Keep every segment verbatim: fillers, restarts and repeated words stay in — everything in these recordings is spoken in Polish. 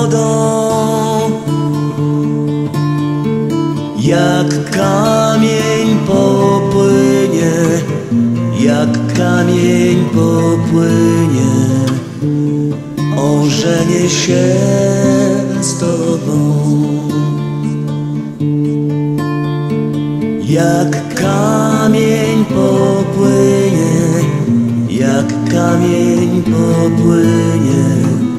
wodą, jak kamień popłynie, jak kamień popłynie, ożenię się z Tobą. Jak kamień popłynie, jak kamień popłynie,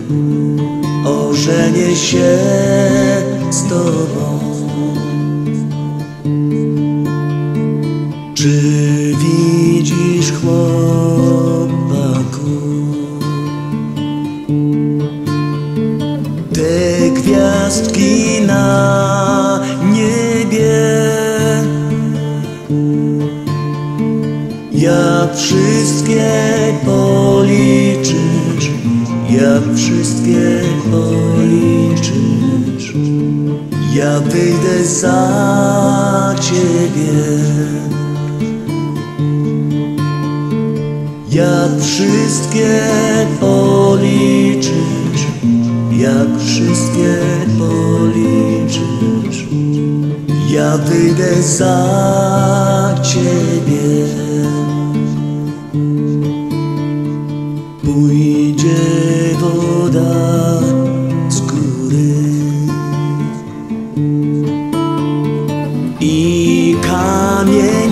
ożenię się z Tobą. Czy widzisz, chłopaku, te gwiazdki na niebie? Jak wszystkie policzysz, jak wszystkie policzysz, ja wyjdę za Ciebie. Jak wszystkie policzysz, jak wszystkie policzysz, ja wyjdę za Ciebie. Pójdzie woda z góry i kamień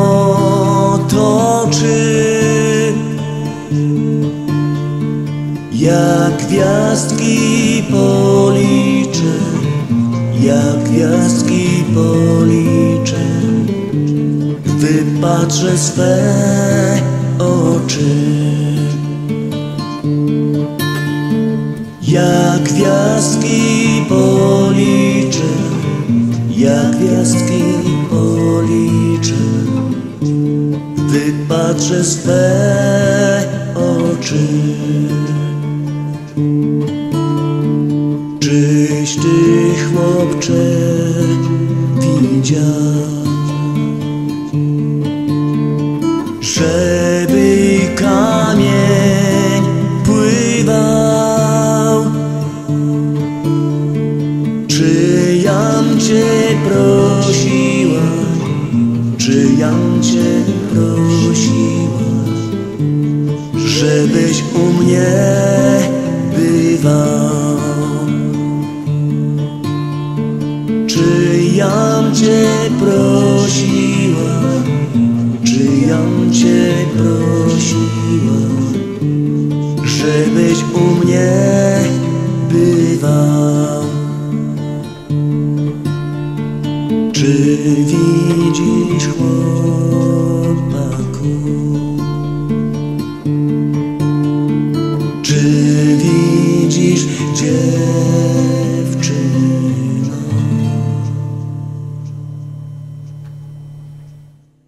potoczy, jak gwiazdki policzę, jak gwiazdki policzę, wypatrzę swe oczy. Jak gwiazdki policzę, jak gwiazdki policzę, wypatrzę swe oczy. Czyś Ty, chłopcze, widział, żeby kamień pływał? Czy jam Cię prosiła, czy jam Cię prosiła, żebyś u mnie bywał? Czy jam Cię prosiła, czy jam Cię prosiła, żebyś u mnie bywał? Czy widzisz, chłopaku, czy